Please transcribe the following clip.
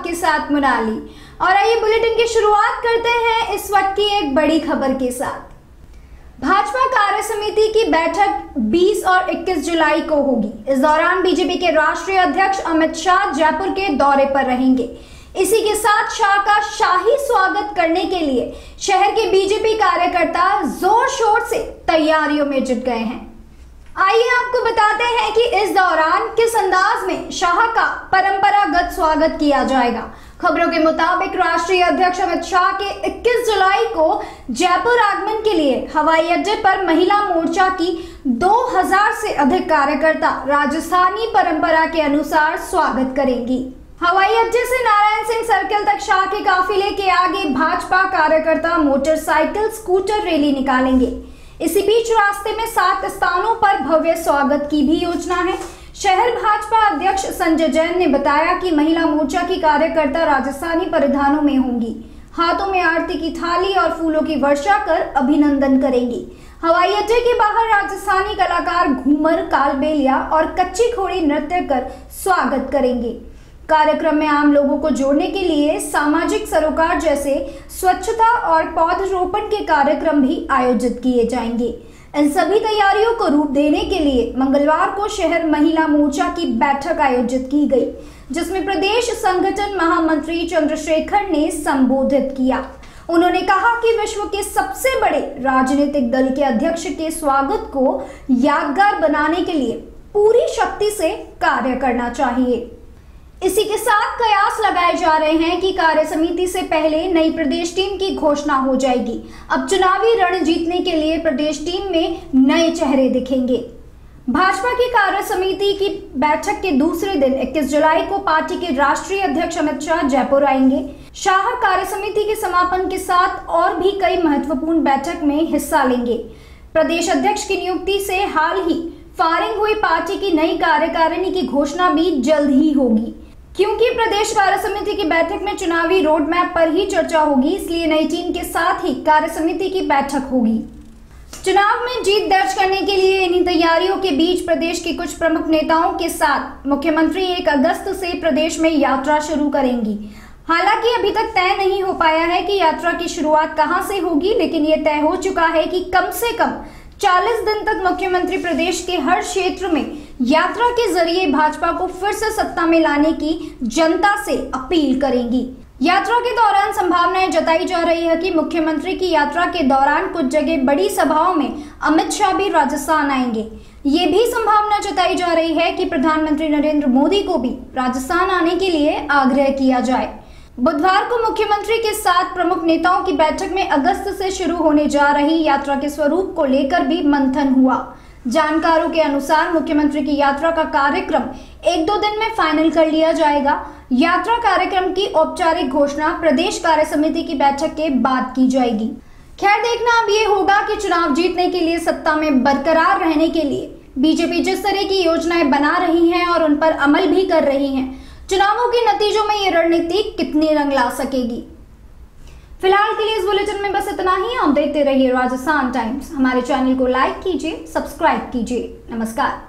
आपके साथ मुनाली। और आइए बुलेटिन की शुरुआत करते हैं इस वक्त की एक बड़ी खबर के साथ। भाजपा कार्य समिति की बैठक 20 और 21 जुलाई को होगी। इस दौरान बीजेपी के राष्ट्रीय अध्यक्ष अमित शाह जयपुर के दौरे पर रहेंगे। इसी के साथ शाह का शाही स्वागत करने के लिए शहर के बीजेपी कार्यकर्ता जोर शोर से तैयारियों में जुट गए हैं। आइए आपको बताते हैं कि इस दौरान किस अंदाज में शाह का परंपरागत स्वागत किया जाएगा। खबरों के मुताबिक राष्ट्रीय अध्यक्ष अमित शाह के 21 जुलाई को जयपुर आगमन के लिए हवाई अड्डे पर महिला मोर्चा की 2000 से अधिक कार्यकर्ता राजस्थानी परंपरा के अनुसार स्वागत करेंगी। हवाई अड्डे से नारायण सिंह सर्किल तक शाह के काफिले के आगे भाजपा कार्यकर्ता मोटरसाइकिल स्कूटर रैली निकालेंगे। इसी बीच रास्ते में 7 स्थानों पर भव्य स्वागत की भी योजना है। शहर भाजपा अध्यक्ष संजय जैन ने बताया कि महिला मोर्चा की कार्यकर्ता राजस्थानी परिधानों में होंगी, हाथों में आरती की थाली और फूलों की वर्षा कर अभिनंदन करेंगी। हवाई अड्डे के बाहर राजस्थानी कलाकार घूमर, कालबेलिया और कच्ची घोड़ी नृत्य कर स्वागत करेंगे। कार्यक्रम में आम लोगों को जोड़ने के लिए सामाजिक सरोकार जैसे स्वच्छता और पौधरोपण के कार्यक्रम भी आयोजित किए जाएंगे। इन सभी तैयारियों को रूप देने के लिए मंगलवार को शहर महिला मोर्चा की बैठक आयोजित की गई, जिसमें प्रदेश संगठन महामंत्री चंद्रशेखर ने संबोधित किया। उन्होंने कहा कि विश्व के सबसे बड़े राजनीतिक दल के अध्यक्ष के स्वागत को यादगार बनाने के लिए पूरी शक्ति से कार्य करना चाहिए। इसी के साथ कयास लगाए जा रहे हैं कि कार्य समिति से पहले नई प्रदेश टीम की घोषणा हो जाएगी। अब चुनावी रण जीतने के लिए प्रदेश टीम में नए चेहरे दिखेंगे। भाजपा की कार्य समिति की बैठक के दूसरे दिन 21 जुलाई को पार्टी के राष्ट्रीय अध्यक्ष अमित शाह जयपुर आएंगे। शाह कार्य समिति के समापन के साथ और भी कई महत्वपूर्ण बैठक में हिस्सा लेंगे। प्रदेश अध्यक्ष की नियुक्ति से हाल ही फायरिंग हुई पार्टी की नई कार्यकारिणी की घोषणा भी जल्द ही होगी। क्योंकि प्रदेश कार्य समिति की बैठक में चुनावी रोड मैप पर ही चर्चा होगी, इसलिए नई टीम के साथ ही कार्य समिति की बैठक होगी। चुनाव में जीत दर्ज करने के लिए इन्हीं तैयारियों के बीच प्रदेश के कुछ प्रमुख नेताओं के साथ मुख्यमंत्री 1 अगस्त से प्रदेश में यात्रा शुरू करेंगी। हालांकि अभी तक तय नहीं हो पाया है कि यात्रा की शुरुआत कहां से होगी, लेकिन ये तय हो चुका है कि कम से कम 40 दिन तक मुख्यमंत्री प्रदेश के हर क्षेत्र में यात्रा के जरिए भाजपा को फिर से सत्ता में लाने की जनता से अपील करेंगी। यात्रा के दौरान संभावनाएं जताई जा रही है कि मुख्यमंत्री की यात्रा के दौरान कुछ जगह बड़ी सभाओं में अमित शाह भी राजस्थान आएंगे। ये भी संभावना जताई जा रही है कि प्रधानमंत्री नरेंद्र मोदी को भी राजस्थान आने के लिए आग्रह किया जाए। बुधवार को मुख्यमंत्री के साथ प्रमुख नेताओं की बैठक में अगस्त से शुरू होने जा रही यात्रा के स्वरूप को लेकर भी मंथन हुआ। जानकारों के अनुसार मुख्यमंत्री की यात्रा का कार्यक्रम 1-2 दिन में फाइनल कर लिया जाएगा। यात्रा कार्यक्रम की औपचारिक घोषणा प्रदेश कार्य समिति की बैठक के बाद की जाएगी। खैर, देखना अब ये होगा कि चुनाव जीतने के लिए सत्ता में बरकरार रहने के लिए बीजेपी जिस तरह की योजनाएं बना रही है और उन पर अमल भी कर रही है, चुनावों के नतीजों में ये रणनीति कितनी रंग ला सकेगी। फिलहाल के लिए इस बुलेटिन में बस इतना ही। आप देखते रहिए राजस्थान टाइम्स। हमारे चैनल को लाइक कीजिए, सब्सक्राइब कीजिए। नमस्कार।